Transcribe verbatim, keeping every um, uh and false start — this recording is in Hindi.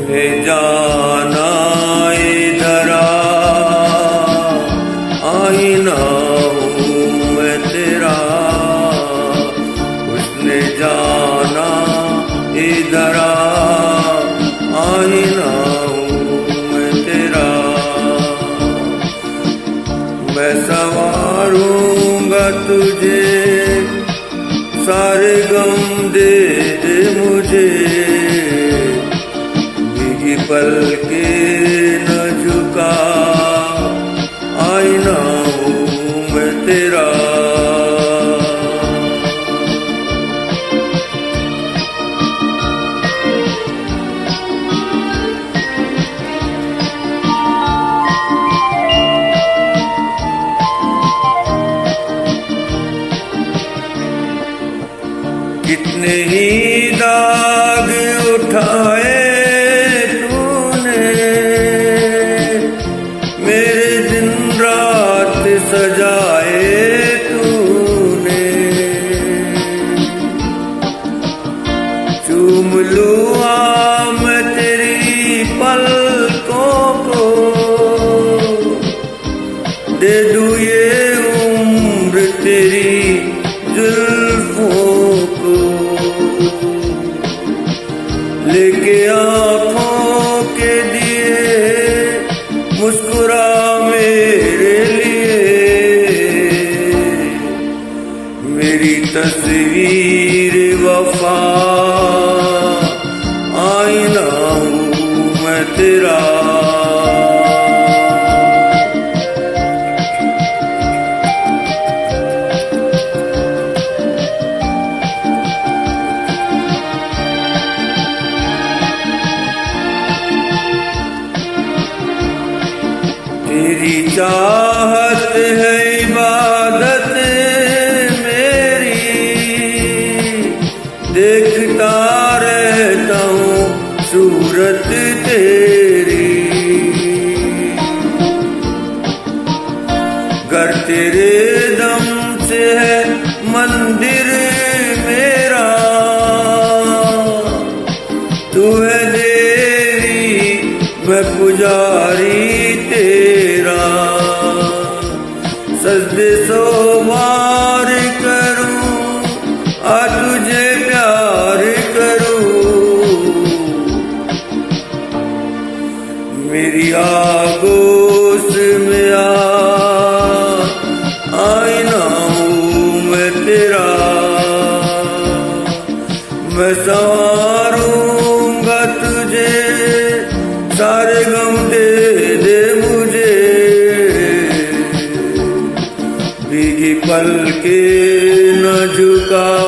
उसने जाना इधर आईना हूँ मैं तेरा, उसने जाना इधर आईना हूँ मैं तेरा। मैं संवारूंगा तुझे, सारे गम दे दे मुझे, भीगी पल के न झुका आईना हूँ मैं तेरा। कितने ही दाग उठाए तूने, मेरे दिन रात सजाए तूने। चूम लूँ मैं तेरी पलकों को, दे दूँ ये उम्र तेरी जुल्फों को, लेके आँखों के दिए मुस्कुरा मेरे लिए। मेरी तस्वीर वफा आईना हूँ मैं तेरा। तेरी चाहत है इबादत मेरी, देखता रहता हूँ सूरत तेरी। घर तेरे दम से है मंदिर मेरा, तू है देवी मैं पुजारी तेरा। सजदे सो बार करूं आ तुझे प्यार करूं, मेरी आगोश में आ आईना हूँ मैं तेरा। मैं संवारूंगा तुझे, सारे गम दे दे मुझे, भीगी पल के न झुका